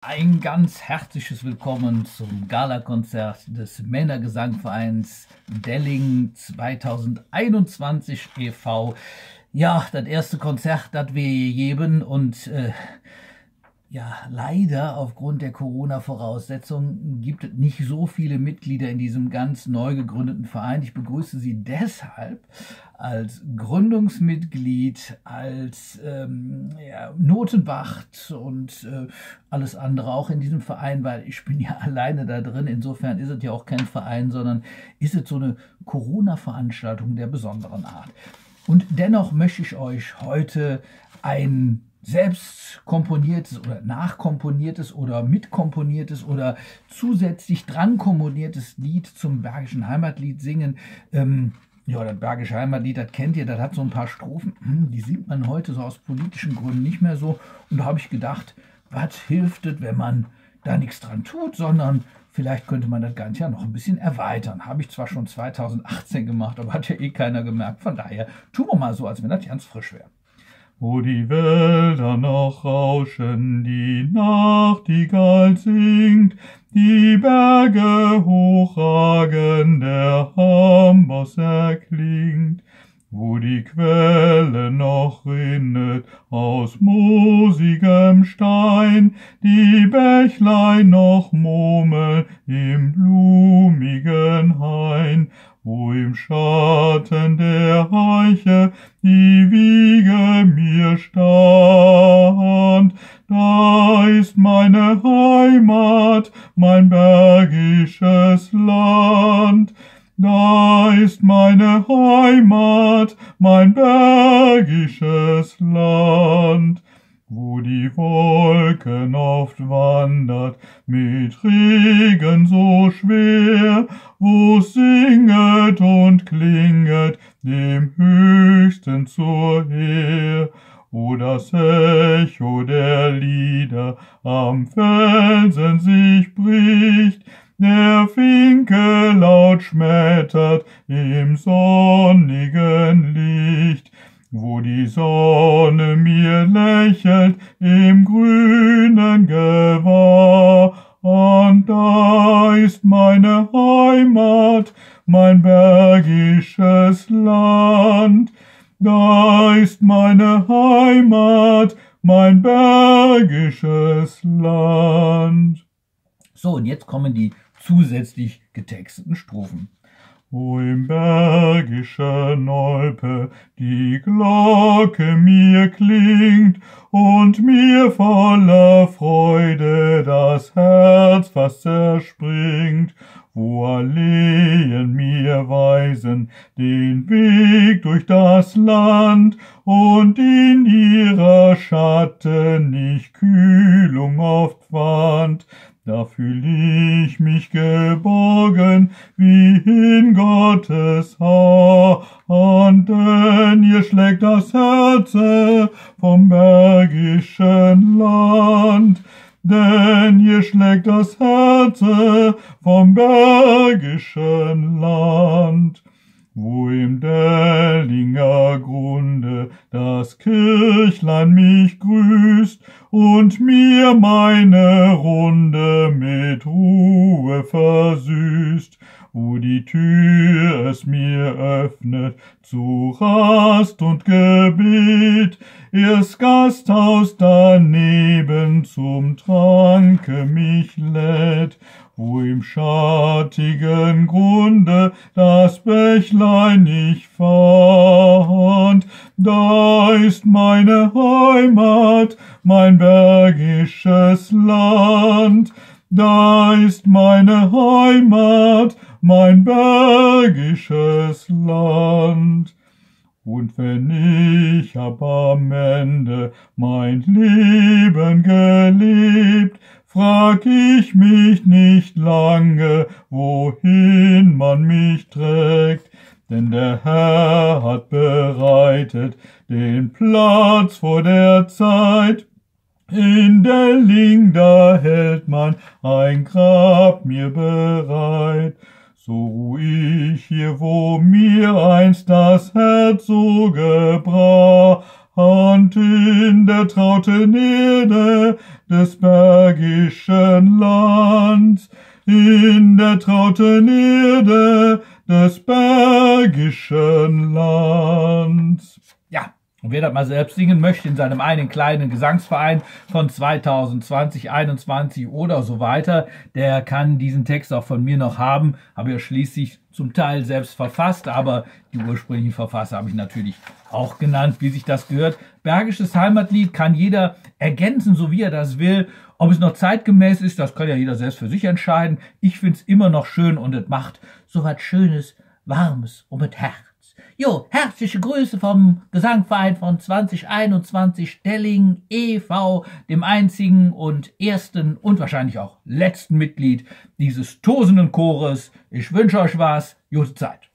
Ein ganz herzliches Willkommen zum Galakonzert des Männergesangvereins Delling 2021 e.V. Ja, das erste Konzert, das wir geben und ja, leider aufgrund der Corona-Voraussetzungen gibt es nicht so viele Mitglieder in diesem ganz neu gegründeten Verein. Ich begrüße Sie deshalb als Gründungsmitglied, als Notenwacht und alles andere auch in diesem Verein, weil ich bin ja alleine da drin. Insofern ist es ja auch kein Verein, sondern ist es so eine Corona-Veranstaltung der besonderen Art. Und dennoch möchte ich euch heute ein selbst komponiertes oder nachkomponiertes oder mitkomponiertes oder zusätzlich dran komponiertes Lied zum Bergischen Heimatlied singen. Ja, das Bergische Heimatlied, das kennt ihr, das hat so ein paar Strophen, die singt man heute so aus politischen Gründen nicht mehr so. Und da habe ich gedacht, was hilft es, wenn man da nichts dran tut, sondern vielleicht könnte man das Ganze ja noch ein bisschen erweitern. Habe ich zwar schon 2018 gemacht, aber hat ja eh keiner gemerkt. Von daher tun wir mal so, als wenn das ganz frisch wäre. Wo die Wälder noch rauschen, die Nachtigall singt, die Berge hochragen, der Amboss erklingt, wo die Quelle noch rinnet aus moosigem Stein, die Bächlein noch murmeln im blumigen Hain, wo im Schatten der Eiche die Wiege mir stand. Da ist meine Heimat, mein bergisches Land. Da ist meine Heimat, mein bergisches Land, wo die Wolken oft wandert, mit Regen so schwer, wo singet und klinget dem Höchsten zur Heer, wo das Echo der Lieder am Felsen sich bricht, der Finke laut schmettert im sonnigen Licht, wo die Sonne mir lächelt im grünen Gewand. Da ist meine Heimat, mein bergisches Land. Da ist meine Heimat, mein bergisches Land. So, und jetzt kommen die zusätzlich getexteten Strophen. Wo im bergischen Olpe die Glocke mir klingt und mir voller Freude das Herz fast zerspringt, wo Alleen mir weisen den Weg durch das Land und in ihrer Schatten ich Kühlung oft fand, da fühl ich mich geborgen wie in Gottes Hand, denn ihr schlägt das Herze vom bergischen Land, denn ihr schlägt das Herze vom bergischen Land. Wo im Dellinger Grunde das Kirchlein mich grüßt und mir meine Runde mit Ruhe versüßt, wo die Tür es mir öffnet zu Rast und Gebet, erst Gasthaus daneben zum Tranke mich lädt, wo im schattigen Grunde das Bächlein ich fand. Da ist meine Heimat, mein bergisches Land. Da ist meine Heimat, mein bergisches Land. Und wenn ich hab am Ende mein Leben gelebt, frag ich mich nicht lange, wohin man mich trägt, denn der Herr hat bereitet den Platz vor der Zeit. In Delling, da hält man ein Grab mir bereit. So ruh ich hier, wo mir einst das Herz so gebrach, Hand in der trauten Erde des bergischen Lands, in der trauten Erde des bergischen Lands. Ja, und wer das mal selbst singen möchte in seinem einen kleinen Gesangsverein von 2020, 21 oder so weiter, der kann diesen Text auch von mir noch haben. Habe ja schließlich zum Teil selbst verfasst, aber die ursprünglichen Verfasser habe ich natürlich auch genannt, wie sich das gehört. Bergisches Heimatlied kann jeder ergänzen, so wie er das will. Ob es noch zeitgemäß ist, das kann ja jeder selbst für sich entscheiden. Ich finde es immer noch schön und es macht so was Schönes, Warmes um das Herz. Jo, herzliche Grüße vom Gesangverein von 2021 Stelling e.V., dem einzigen und ersten und wahrscheinlich auch letzten Mitglied dieses tosenden Chores. Ich wünsche euch was, gute Zeit.